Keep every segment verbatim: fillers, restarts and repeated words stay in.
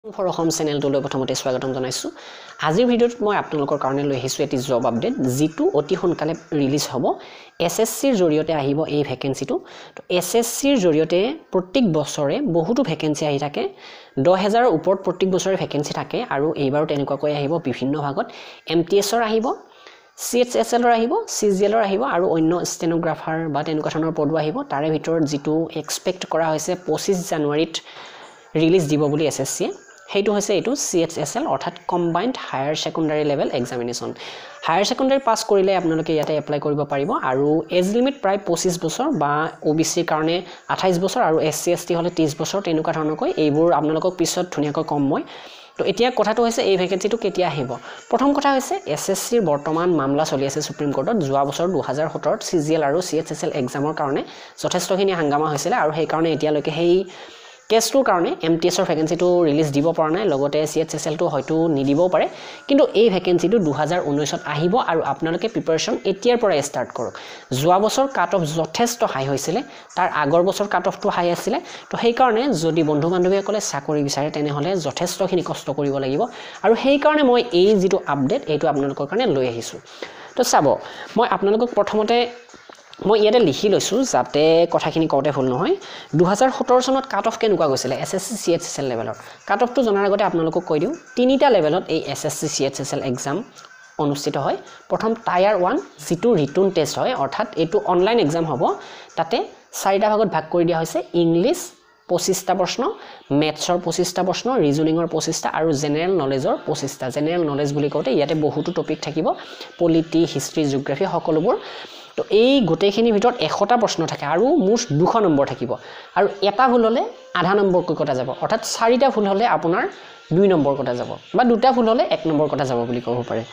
For Home channel to লৈ প্ৰথমতে স্বাগতম জনাইছো আজিৰ ভিডিওত মই আপোনালোকৰ কাৰণে লৈ আহিছো এটি জব আপডেট জিটো অতি সোনকালে ৰিলিজ হ'ব এসএসসি ৰ জৰিয়তে আহিব এই ভ্যাকেন্সিটো তো এসএসসি ৰ জৰিয়তে প্ৰত্যেক বছৰে বহুতো ভ্যাকেন্সি আহি থাকে দহ হাজাৰ ৰ ওপৰত প্ৰত্যেক বছৰে ভ্যাকেন্সি থাকে আৰু এইবাৰ তেনেকুৱা কৈ আহিব বিভিন্ন ভাগত এমটিএছ ৰ আহিব সিএইচএসএল ৰ আহিব সিজিএল ৰ আহিব আৰু অন্য ষ্টেনোগ্ৰাফাৰ বা তেনেকুৱা ধৰণৰ পদো আহিব তাৰে ভিতৰত জিটো এক্সপেক্ট কৰা হৈছে পঁচিছ জানুৱাৰীত ৰিলিজ দিব বুলি এসএসসি হেইটো হৈছে এটো সিএইচএসএল অৰ্থাৎ combined higher secondary level examination higher secondary pass কৰিলে আপোনালোকে ইয়াতে এপ্লাই কৰিব পাৰিব আৰু এজ লিমিট প্ৰায় পঁচিছ বছৰ বা ওবিসি কাৰণে আঠাইছ বছৰ আৰু এসসি এসটি হলে ত্ৰিছ বছৰ তেনেকুৱা ধৰণকৈ এইবোৰ আপোনালোকক পিছত ধুনিয়াকৈ কম মই তো এতিয়া কথাটো হৈছে এই ভ্যাকেন্সিটো কেতিয়া আহিব প্ৰথম কথা হৈছে এসএসসি ৰ বৰ্তমান মামলা চলি আছে সুপ্ৰিম কোৰ্টত যোৱা বছৰ দুই হাজাৰ সোতৰ ত সিজিএল আৰু সিএইচএসএল এক্সামৰ কাৰণে যথেষ্টখিনি হাংগামা হৈছিল আৰু সেই কাৰণে এতিয়ালৈকে সেই কেছটোৰ কাৰণে এমটিএছ ৰ ভ্যাকেন্সিটো ৰিলিজ দিব পৰা নাই লগতে সিএইচএসএল টো হয়তো নিদিবও পাৰে কিন্তু এই ভ্যাকেন্সিটো দুই হাজাৰ ঊনৈশ ত আহিব আৰু আপোনালোকে প্ৰিপাৰেচন এতিয়াৰ পৰা ষ্টাৰ্ট কৰক যোৱা বছৰ কাট অফ যথেষ্ট হাই হৈছিল তাৰ আগৰ বছৰ কাট অফটো হাই আছিল তো সেই কাৰণে যদি বন্ধু বান্ধৱীসকলে চাকৰি বিচাৰে তেনে হলে যথেষ্টখিনি কষ্ট কৰিব লাগিব আৰু সেই কাৰণে মই এই যেটো আপডেট এইটো আপোনালোকৰ কাৰণে লৈ আহিছো তো চাব মই আপোনালোকক প্ৰথমতে মই ইয়াতে লিখি লৈছো যাতে কথাখিনি কওঁতে ভুল নহয় দুই হাজাৰ সোতৰ চনত কাট অফ কেনেকুৱা গৈছিল এসএসসি সিএইচএসএল লেভেলৰ কাট অফটো জনাৰ আগতে আপোনালোকক কৈ দিও তিনিটা লেভেলত এই এসএসসি সিএইচএসএল এক্সাম অনুষ্ঠিত হয় প্ৰথম টায়াৰ ওৱান যেটো ৰিটন টেষ্ট হয় অৰ্থাৎ এটো অনলাইন এক্সাম হ'ব তাতে চাৰিটা ভাগত ভাগ কৰি দিয়া হৈছে ইংলিশ পঁচিছটা প্ৰশ্ন মেথছৰ পঁচিছটা প্ৰশ্ন ৰিজনিংৰ পঁচিছটা আৰু জেনাৰেল নলেজৰ পঁচিছটা জেনাৰেল নলেজ বুলি কওঁতে ইয়াতে বহুতো টপিক থাকিব পলিটি হিষ্ট্ৰি জিওগ্ৰাফি সকলোবোৰ তো এই গোটেইখিনি ভিতৰত এশটা প্ৰশ্ন থাকে আৰু মুঠ দুশ নম্বৰ থাকিব আৰু এটা ভুল হলে আধা নম্বৰ কৈ কটা যাব অৰ্থাৎ চাৰিটা ভুল হলে আপোনাৰ দুই নম্বৰ কটা যাব বা দুটা ভুল হলে এক নম্বৰ কটা যাব বুলি ক'ব পাৰে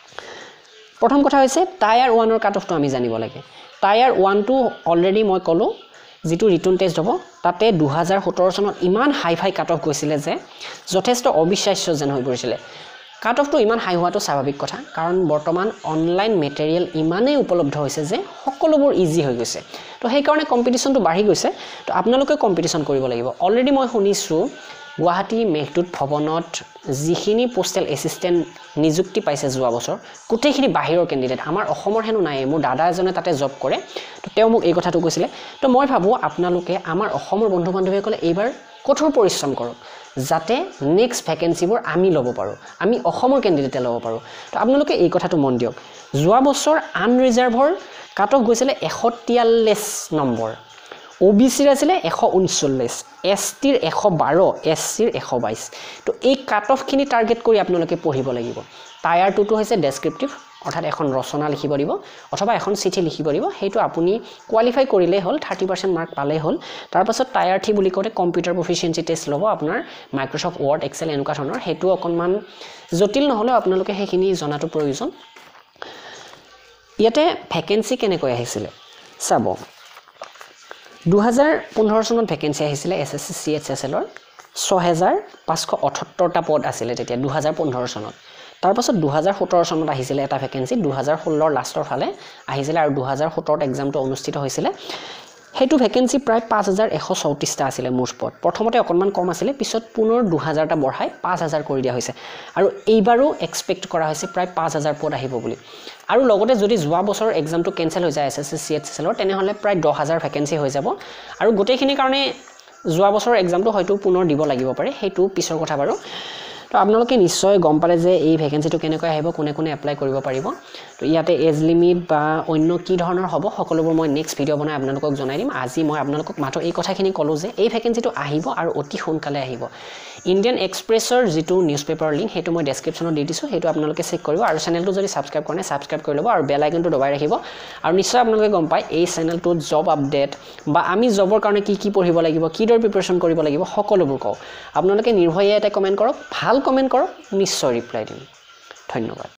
প্ৰথম কথা হৈছে টায়াৰ ওৱান ৰ কাট অফটো আমি জানিব লাগে টায়াৰ ওৱান টো অলৰেডি মই ক'লো যেটো ৰিটন টেষ্ট হ'ব তাতে দুই হাজাৰ সোতৰ চনত ইমান হাই ফাই কাট অফ গৈছিল যে যথেষ্ট অবিশ্বাস্য যেন হৈ পৰিছিল কাট অফটো ইমান হাই হোৱাটো স্বাভাৱিক কথা কাৰণ বৰ্তমান অনলাইন মেটেৰিয়েল ইমানেই উপলব্ধ হৈছে যে সকলোবোৰ ইজি হৈ গৈছে তো সেই কাৰণে কম্পিটিশনটো বাঢ়ি গৈছে তো আপোনালোকে কম্পিটিশন কৰিব লাগিব অলৰেডি মই শুনিছো গুৱাহাটী মেঘদূত ভৱনত যিখিনি পোষ্টেল এসিস্টেন্ট নিযুক্তি পাইছে যোৱা বছৰ গোটেইখিনি বাহিৰৰ কেণ্ডিডেট আমাৰ অসমৰ হেনু নাই মোৰ দাদা এজনে তাতে জব কৰে তো তেওঁ মোক এই কথাটো কৈছিলে তো মই ভাবো আপোনালোকে আমাৰ অসমৰ বন্ধু বান্ধৱীসকলে এইবাৰ কঠোৰ পৰিশ্ৰম কৰক যাতে নেক্সট ভ্যাকেন্সিবোৰ আমি লব পাৰো আমি অসমৰ কেণ্ডিডেটে লব পাৰো তো আপোনালোকে এই কথাটো মন দিয়ক যোৱা বছৰ আনৰিজাৰ্ভৰ কাট অফ গৈছিল এশ তিয়াল্লিছ নম্বৰ ওবিসি ৰ আছিল এশ ঊনচল্লিছ এসটি ৰ এশ বাৰ এসসি ৰ এশ বাইছ তো এই কাট অফ খিনি টাৰ্গেট কৰি আপোনালোকে পঢ়িব লাগিব টায়াৰ টু টো হৈছে ডেসক্ৰিপটিভ অৰ্থাৎ এখন ৰচনা লিখিব দিব অথবা এখন চিঠি লিখিব দিব হেতু আপুনি কোৱালিফাই কৰিলে হল ত্ৰিশ পাৰ্চেণ্ট মাৰ্ক পালে হল তাৰ পাছত টায়াৰ থ্ৰী বুলি কওঁতে কম্পিউটাৰ প্ৰফিচিয়েন্সি টেষ্ট লব আপোনাৰ মাইক্ৰসফট ওৱৰ্ড এক্সেল এনেকুৱা ধৰণৰ হেতু অকনমান জটিল নহলে আপোনালোকে হেখিনি জনাটো প্ৰয়োজন ইয়াতে ভ্যাকেন্সি কেনেকৈ আহিছিল চাব দুই হাজাৰ পোন্ধৰ চনত ভ্যাকেন্সি আহিছিল এসএসসি সিএইচএসএল ৰ ছয় হাজাৰ পাঁচশ আঠসত্তৰ টা পদ আছিল তেতিয়া দুই হাজাৰ পোন্ধৰ চনত তাৰ পাছত দুই হাজাৰ সোতৰ চনত আহিছিল এটা ভ্যাকেন্সি দুই হাজাৰ ষোল্ল ৰ লাষ্টৰ ফালে আহিছিল আৰু দুই হাজাৰ সোতৰ ত এক্সামটো অনুষ্ঠিত হৈছিল হেতু ভ্যাকেন্সি প্ৰায় পাঁচ হাজাৰ এশ চৌত্ৰিশ টা আছিল মুঠ পদ প্ৰথমতে অকনমান কম আছিল পিছত পুনৰ দুই হাজাৰ টা বঢ়াই পাঁচ হাজাৰ কৰি দিয়া হৈছে আৰু এইবাৰো এক্সপেক্ট কৰা হৈছে প্ৰায় পাঁচ হাজাৰ পদ আহিব বুলি আৰু লগতে যদি যোৱা বছৰ এক্সামটো কেনসেল হৈ যায় এসএসসি সিএইচএসএল ৰ তেনে হলে প্ৰায় দহ হাজাৰ ভ্যাকেন্সি হৈ যাব আৰু গোটেইখিনি কাৰণে যোৱা বছৰ এক্সামটো হয়তো পুনৰ দিব লাগিব পাৰে হেতু পিছৰ কথা বাৰু তো আপোনালোকে নিশ্চয় গম পালে যে এই ভ্যাকেন্সিটো কেনেকৈ আহিব কোনে কোনে এপ্লাই কৰিব পাৰিব তো ইয়াতে এজ লিমিট বা অন্য কি ধৰণৰ হ'ব সকলোবোৰ মই নেক্সট ভিডিও বনাই আপোনালোকক জনাই দিম আজি মই আপোনালোকক মাত্ৰ এই কথাখিনি ক'লো যে এই ভ্যাকেন্সিটো আহিব আৰু অতি সোনকালে আহিব ইণ্ডিয়ান এক্সপ্ৰেছৰ যেটো নিউজ পেপাৰ লিংক হেতু মই ডেসক্ৰিপচনত দি দিছো হেতু আপোনালোকে চেক কৰিব আৰু চেনেলটো যদি সাবস্ক্ৰাইব কৰে সাবস্ক্ৰাইব কৰি ল'ব আৰু বেল আইকনটো দবাই ৰাখিব আৰু নিশ্চয় আপোনালোকে গম পায় এই চেনেলটোত জব আপডেট বা আমি জবৰ কাৰণে কি কি পঢ়িব লাগিব কি দৰ প্ৰিপাৰেচন কৰিব লাগিব সকলোবোৰ কওঁ আপোনালোকে নিৰ্ভয়ে এটা কমেন্ট কৰক ভাল কমেন্ট কৰক নিশ্চয় ৰিপ্লাই দিম ধন্যবাদ